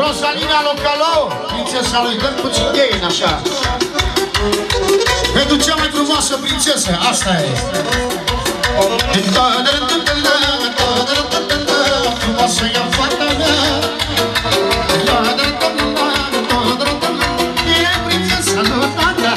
Rosalina Localo, prințesa lui, dăm puțin gain, așa. Pentru cea mai frumoasă prințesă, asta e. Frumoasă e fata mea. E prințesa lui tata.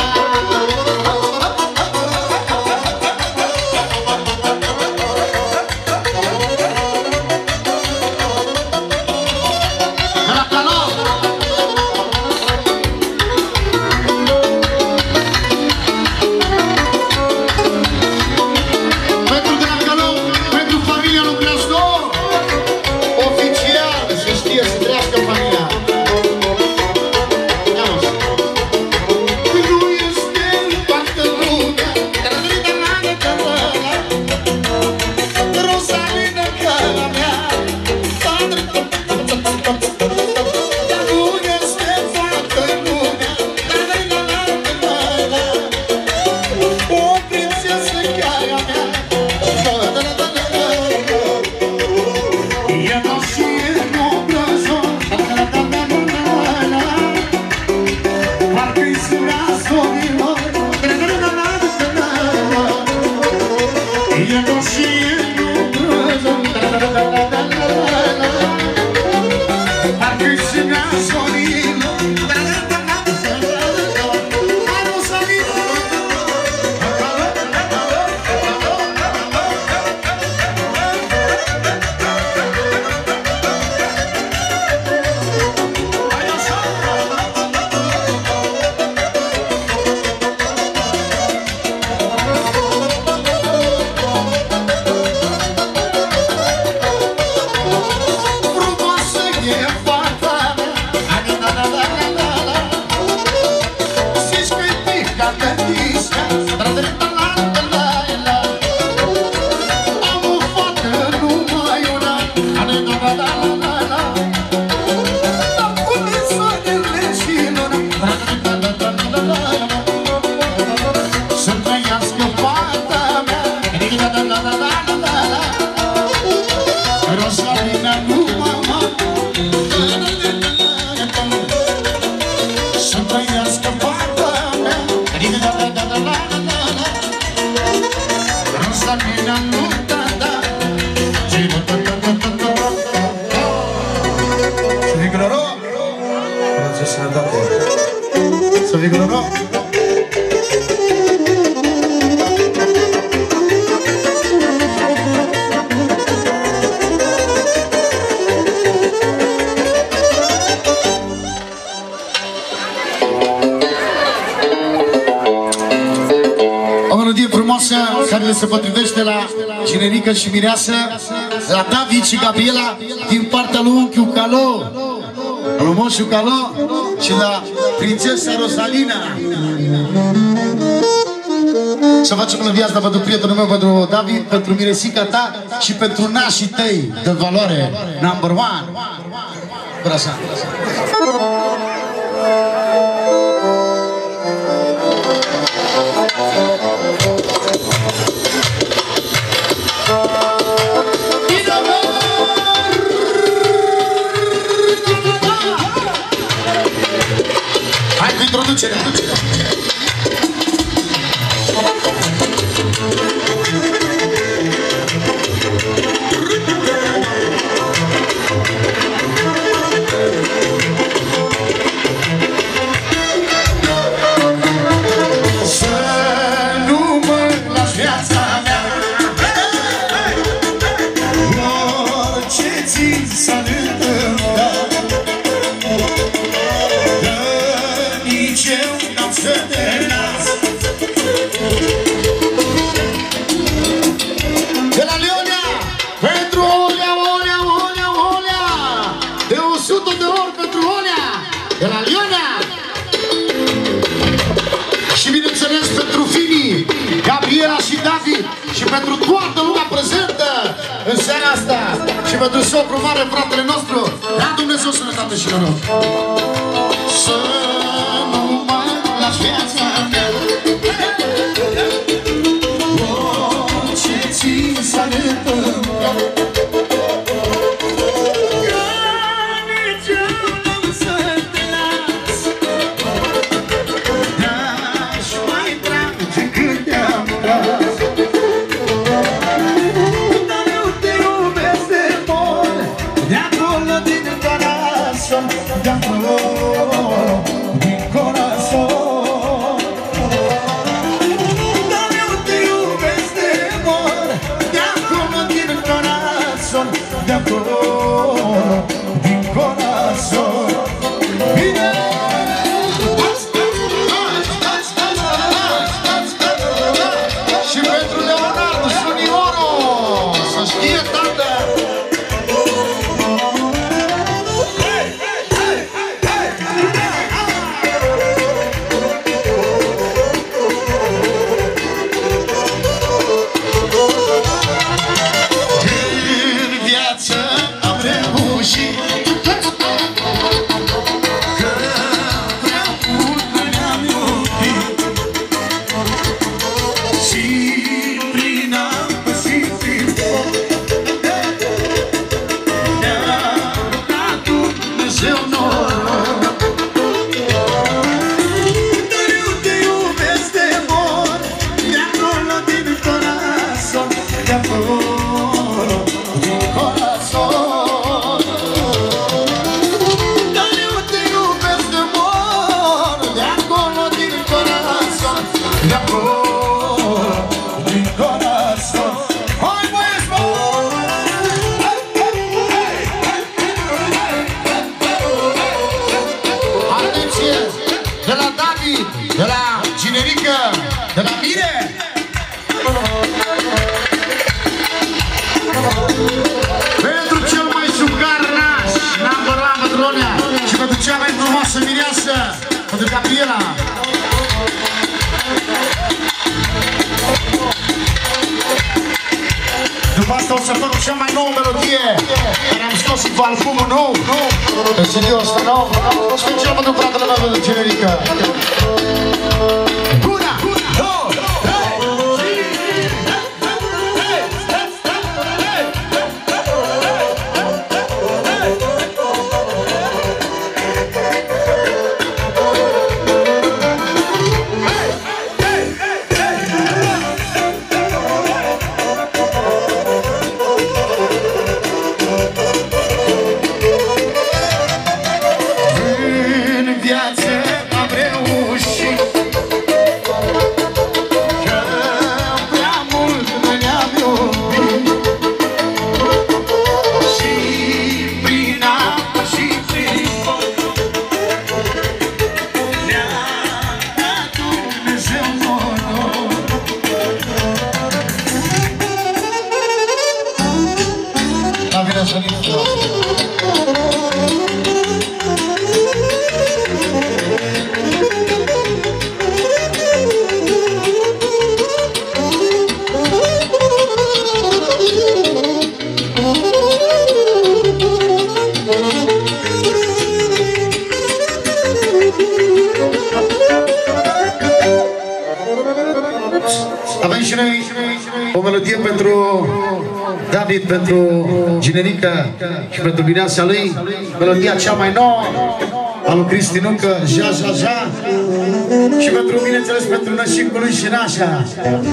Să fii cu noroc! O melodie frumoasă care le se potrivește la Cinerică și Mireasă, la David și Gabriela, din partea lui unchiul Calo, lui moșul Calo și la prințesa Rosalina. Să facem melodia asta pentru prietenul meu, pentru David, pentru Miresica ta și pentru nașii tăi de valoare, number one. Așa. Hai cu introducerea. Și pentru toată lumea prezentă în seara asta și pentru socru mare, fratele nostru, da Dumnezeu sănătate și noroc. Să nu mă lași viața mea, orice ți s-a întâmplat, că nici eu din corazón, de amor, din corazón. Dar eu te iubesc de mor, de acolo din corazón, de acolo din corazón. Bine! Și pentru Leonardo Sunioru, să știe tată! În viață am reușit că prea mult ne-am iubit și prin apă și prin foc ne-a dat Dumnezeu noroc. Dar eu te iubesc de mor, de acolo din corazon, de acolo din corazon. Dar eu te iubesc de mor, de acolo din corazon, de acolo din corazon. Hai băieți, bă! Atenție! De la David, de la Ginerică, de la Mire! Pentru cel mai sucar naș, number one Bătrânea, și pentru cea mai frumoasă mireasă, pentru Gabriela. După asta o să fac cea mai nouă melodie care am scos pe albumul nou, pe CD-ul ăsta nou, special pentru fratele meu de Generică. Una, două, în viață am reușit că prea mult ne-am iubit și prin apă și prin foc ne-a dat Dumnezeu noroc. La vine să avem și noi o melodie pentru David, pentru Generică și pentru mireasa lui. Melodia cea mai nouă a lui Cristi Nucă, Ja, Ja, Ja. Și pentru, bineînțeles, pentru nășicul lui și nașa.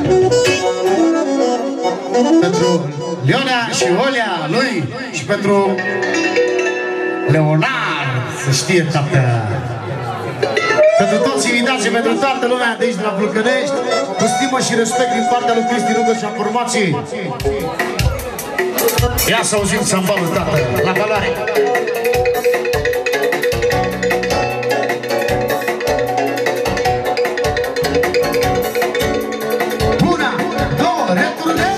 Pentru Leonea și Olea lui și pentru Leonard, să știe tată. Pentru toți invitații, pentru toată lumea de aici, de la Vulcănești, cu stimă și respect din partea lui Cristi Nucă și a formației. Ia să auzim sambalul, tată, la valoare. Una, două, returnela!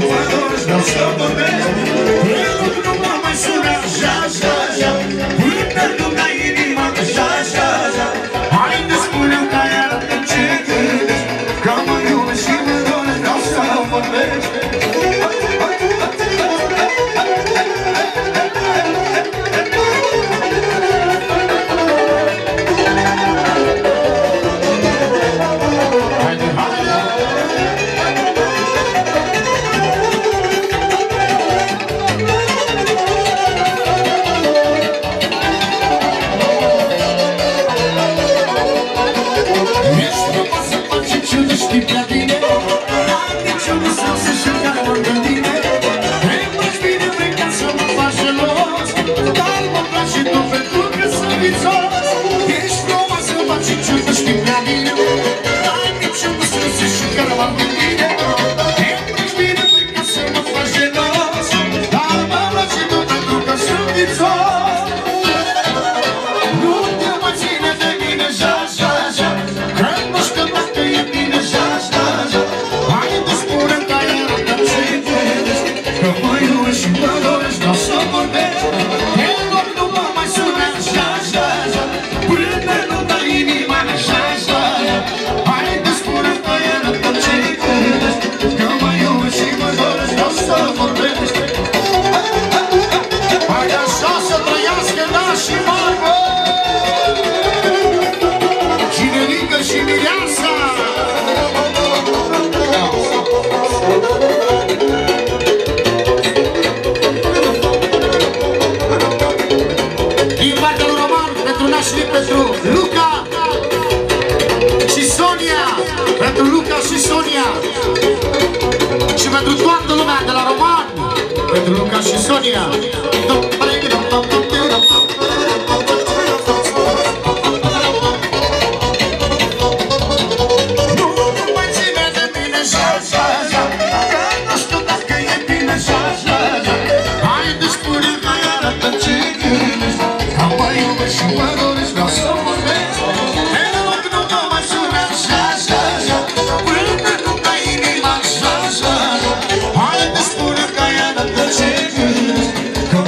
mă dorești, vreau să vorbesc. Până nu mă mai sună, așa, așa, așa. Până nu dai inima, așa, așa, așa. Haide, spune-mi că ai arată ce gândești, că mă iubești și mă dorești, vreau să vorbesc. Știi prea bine, dar niciunul sau să știu care mă gândine. Îmbrăci bine, vrei ca să mă faci gelos, dar mă place tu pentru că sunt vițos. Ești frumoasă, mă ciuciută, știi prea bine, dar niciunul sau să știu care mă gândine. Îmbrăci bine, vrei ca să mă faci gelos, dar mă place tu pentru că sunt vițos. Nu te mă ține de mine, ja, ja, ja, că nu știu dacă e bine, ja, ja, ja. Haide, spune-mi că ai arată ce gândești, că mă iubești și mă dorești, vreau să vorbesc. Te rog, nu mă mai suna, ja, ja, ja, până nu dai inima, ja, ja, ja. Haide, spune-mi că ai arată ce gândești, că mă iubești și mă dorești, vreau să vorbesc. Haide așa să trăiască nașii mari, bă! Cinerică și Mireasa! Din partea lui Roman, pentru nașii, pentru Luca și Sonia! Pentru Luca și Sonia! Și pentru toată lumea de la Roman! Pentru Luca și Sonia! Că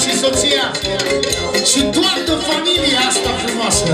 și soția și toată familia asta frumoasă.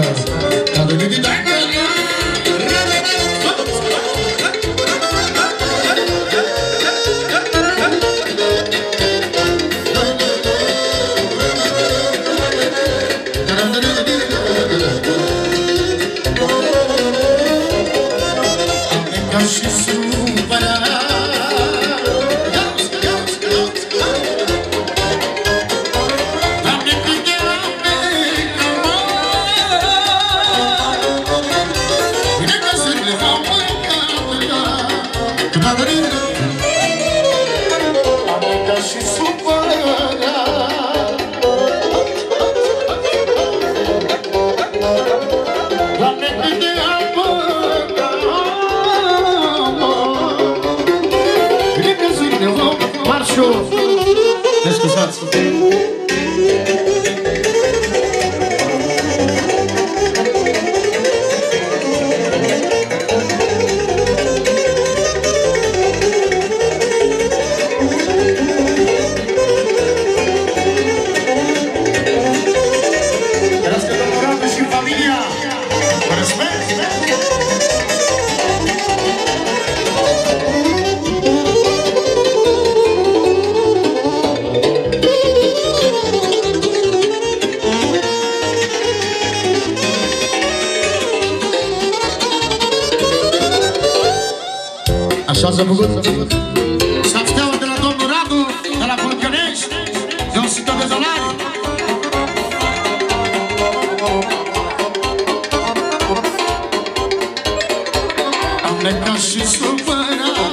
Așa s-a făcut. Sapsteaua de la domnul Radu, de la Vulcănești, de 100 de dolari. Am plecat și supărat.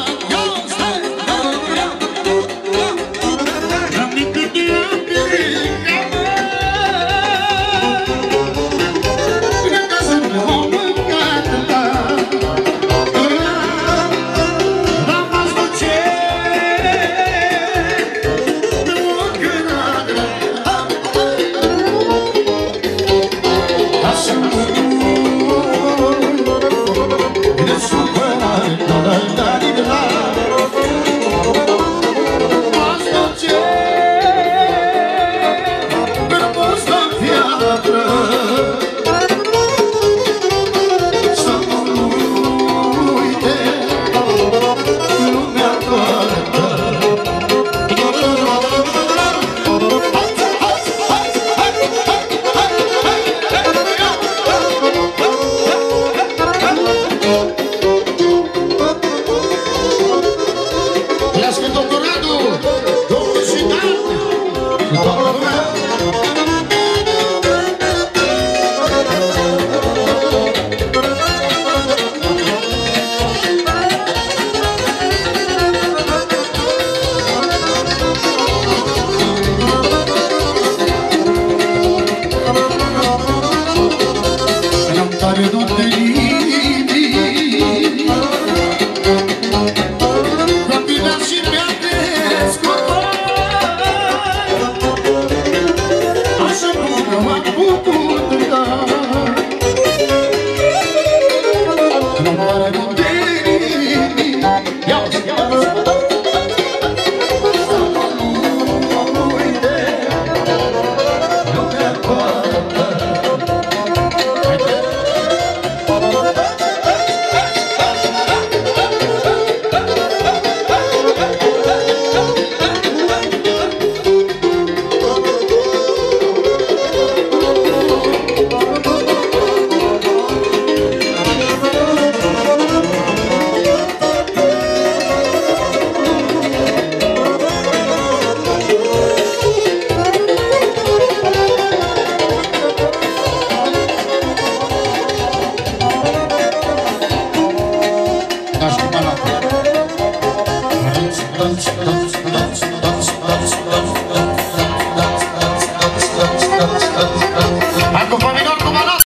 Am nicut de apirica. Până ca să ne om mâncată. Tare,